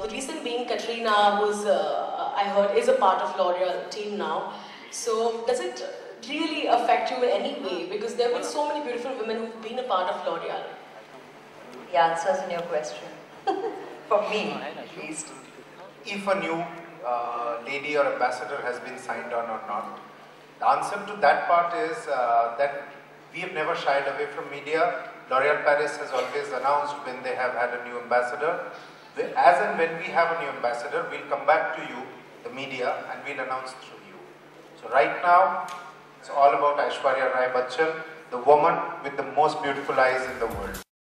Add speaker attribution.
Speaker 1: the recent being Katrina, who's I heard is a part of L'Oreal team now. So does it really affect you in any way? Because there have been so many beautiful women who've been a part of L'Oreal.
Speaker 2: The answer's in your question. For me, at least.
Speaker 3: If a new lady or ambassador has been signed on or not, the answer to that part is that we have never shied away from media. L'Oreal Paris has always announced when they have had a new ambassador. As and when we have a new ambassador, we'll come back to you, the media, and we'll announce through you. So right now, it's all about Aishwarya Rai Bachchan, the woman with the most beautiful eyes in the world.